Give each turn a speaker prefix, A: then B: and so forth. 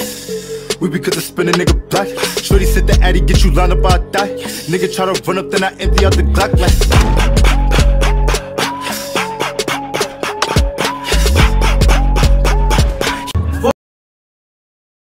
A: We be cause I spin a nigga black. Shorty said the addy get you lined up, I die. Nigga try to run up, then I empty out the Glock like